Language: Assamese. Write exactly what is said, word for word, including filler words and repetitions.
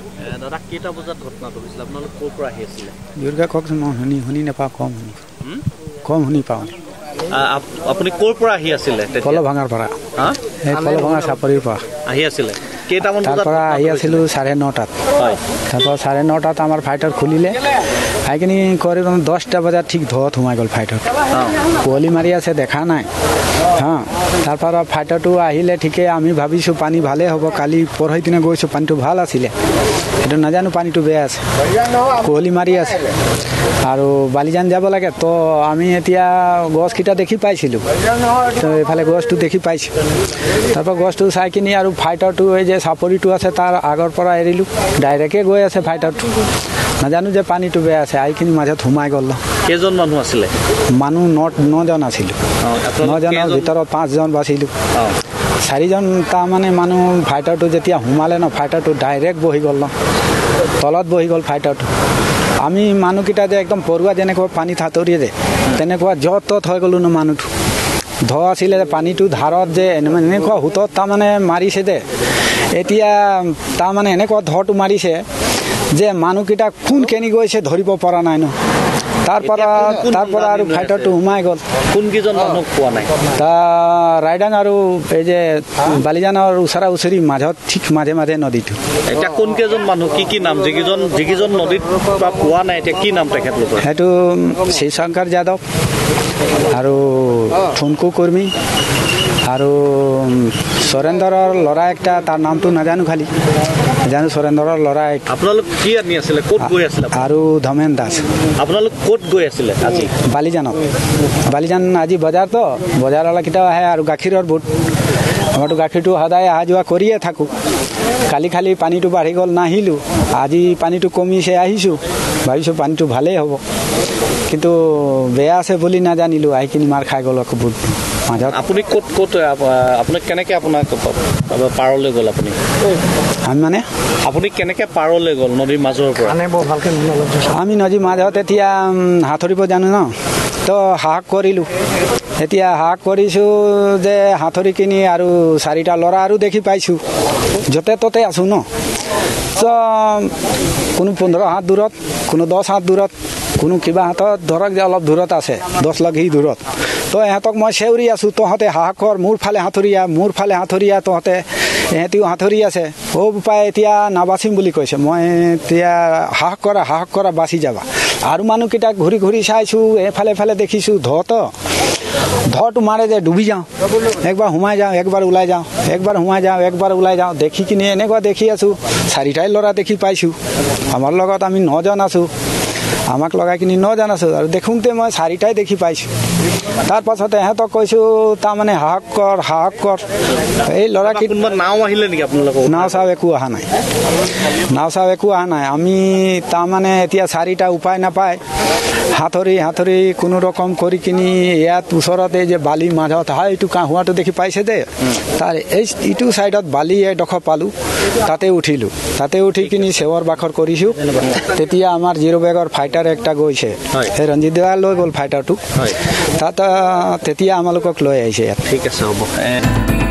দাদা কেইটা বজাত ঘটনাটো হৈছিল আপোনালোক ক'ৰ পৰা আহি আছিলে দুৰ্গা কওকচোন মই শুনি শুনি নাপাওঁ কম শুনি কম শুনি পাওঁ আপুনি ক'ৰ পৰা আহি আছিলে কল ভাঙাৰ পৰা এই কল ভাঙা চাপৰিৰ পৰা আহি আছিলে কেইটামান তাৰ পৰা আহি আছিলোঁ চাৰে নটাত হয় তাৰপৰা চাৰে নটাত আমাৰ ফাইটাৰ খুলিলে আহি কৰি দহটা বজাত ঠিক ধোঁৱত সোমাই গ'ল ফাইটাৰ কুঁৱলী মাৰি আছে দেখা নাই হা তাৰ পৰা ফাইটাৰটো আহিলে ঠিকেই আমি ভাবিছোঁ পানী ভালেই হ'ব কালি পৰহি দিনা গৈছোঁ পানীটো ভাল আছিলে সেইটো নাজানো পানীটো বেয়া আছে কুঁৱলী মাৰি আছে আৰু বালিজান যাব লাগে তো আমি এতিয়া গছকেইটা দেখি পাইছিলোঁ তো এইফালে গছটো দেখি পাইছোঁ তাৰপৰা গছটো চাই কিনি আৰু ফাইটাৰটো এই যে চাপৰিটো আছে তাৰ আগৰ পৰা এৰিলোঁ ডাইৰেক্টে গৈ আছে ফাইটাৰটো নাজানো যে পানীটো বেয়া আছে আইখিনি মাজত সোমাই গ'ল কেইজন মানুহ আছিলে মানুহ ন নজন আছিলোঁ নজনৰ ভিতৰত পাঁচজন বাচিলোঁ চাৰিজন তাৰমানে মানুহ ফাইটাৰটো যেতিয়া সোমালে ন ফাইটাৰটো ডাইৰেক্ট বহি গ'ল ন তলত বহি গ'ল ফাইটাৰটো আমি মানুহকেইটা যে একদম পৰুৱা যেনেকুৱা পানী থাতৰিয়ে যে তেনেকুৱা য'ত ত'ত হৈ গ'লোঁ ন মানুহটো ঢৌ আছিলে পানীটো ধাৰত যে এনেকুৱা সোঁতত তাৰমানে মাৰিছে যে এতিয়া তাৰমানে এনেকুৱা ঢৌটো মাৰিছে যে মানুহকেইটা কোন কেনি গৈছে ধৰিব পৰা নাই ন তাৰ পৰা তাৰ পৰা আৰু ফাইটাৰটো সোমাই গ'ল কোনকেইজন মানুহ পোৱা নাই তাৰ ৰাইডাং আৰু এই যে বালিজানৰ ওচৰা ওচৰি মাজত ঠিক মাজে মাজে নদীটো এতিয়া কোনকেইজন মানুহ কি কি নাম যিকেইজন যিকেইজন নদীত বা পোৱা নাই এতিয়া কি নাম তেখেতলোকৰ সেইটো শিৱশংকৰ যাদৱ আৰু ঠুনকু কৰ্মী আৰু সুৰেন্দ্ৰৰ ল'ৰা একটা তাৰ নামটো নাজানো খালি জানো সুৰেন্দ্ৰৰ ল'ৰা আপোনালোক কি আনি আছিলে ক'ত গৈ আছিলে আৰু ধমেন দাস আপোনালোক ক'ত গৈ আছিলে আজি বালিজানত বালিজান আজি বজাৰতো বজাৰৱালাকেইটাও আহে আৰু গাখীৰৰ বুট আমাৰতো গাখীৰটো সদায় অহা যোৱা কৰিয়ে থাকোঁ কালি খালি পানীটো বাঢ়ি গ'ল নাহিলোঁ আজি পানীটো কমিছে আহিছোঁ ভাবিছোঁ পানীটো ভালেই হ'ব কিন্তু বেয়া আছে বুলি নাজানিলোঁ আহি কিনি মাৰ খাই গ'ল আকৌ বুট মাজত আপুনি ক'ত ক'ত আপুনি কেনেকৈ আপোনাক পাৰলৈ গ'ল আপুনি আমি মানে আপুনি কেনেকৈ পাৰলৈ গ'ল নদীৰ মাজৰ পৰা আমি নদীৰ মাজত এতিয়া সাঁতুৰিব জানো ন তো সাহস কৰিলোঁ এতিয়া সাহস কৰিছোঁ যে সাঁতুৰি কিনি আৰু চাৰিটা ল'ৰা আৰু দেখি পাইছোঁ য'তে ত'তে আছোঁ ন তো কোনো পোন্ধৰ হাত দূৰত কোনো দহ হাত দূৰত কোনো কিবা হাতত ধৰক যে অলপ দূৰত আছে দহ লাখি দূৰত তো ইহঁতক মই চেউৰি আছোঁ তহঁতে সাহস কৰ মোৰ ফালে সাঁতুৰিয়া মোৰ ফালে সাঁতুৰিয়া তহঁতে ইহঁতিও সাঁতুৰি আছে অ' বোপাই এতিয়া নাবাচিম বুলি কৈছে মই এতিয়া সাহস কৰা সাহস কৰা বাচি যাবা আৰু মানুহকেইটাক ঘূৰি ঘূৰি চাইছোঁ এফালে এফালে দেখিছোঁ ঢৌতো ঢৌটো মাৰে যে ডুবি যাওঁ একবাৰ সোমাই যাওঁ একবাৰ ওলাই যাওঁ একবাৰ সোমাই যাওঁ একবাৰ ওলাই যাওঁ দেখি কিনি এনেকুৱা দেখি আছোঁ চাৰিটাই ল'ৰা দেখি পাইছোঁ আমাৰ লগত আমি নজন আছোঁ আমাক লগাই কিনি নজন আছোঁ আৰু দেখোঁতে মই চাৰিটাই দেখি পাইছোঁ তাৰপাছতে ইহঁতক কৈছোঁ তাৰমানে সাহস কৰ সাহস কৰ এই ল'ৰাকেইটা নাও আহিলে নেকি আপোনালোকৰ নাও চাও একো অহা নাই নাও চাও একো অহা নাই আমি তাৰমানে এতিয়া চাৰিটা উপায় নাপায় সাঁতুৰি সাঁতুৰি কোনো ৰকম কৰি কিনি ইয়াত ওচৰতে যে বালি মাজত হয় এইটো কাঁহুৱাটো দেখি পাইছে যে তাৰ এই ইটো ছাইডত বালি এডোখৰ পালোঁ তাতে উঠিলোঁ তাতে উঠি কিনি চেৱৰ বাখৰ কৰিছোঁ তেতিয়া আমাৰ জিৰ' বেগৰ ফাইটাৰ একটা গৈছে সেই ৰঞ্জিত দা লৈ গ'ল ফাইটাৰটো তাত তেতিয়া আমালোকক লৈ আহিছে ইয়াত ঠিক আছে হ'ব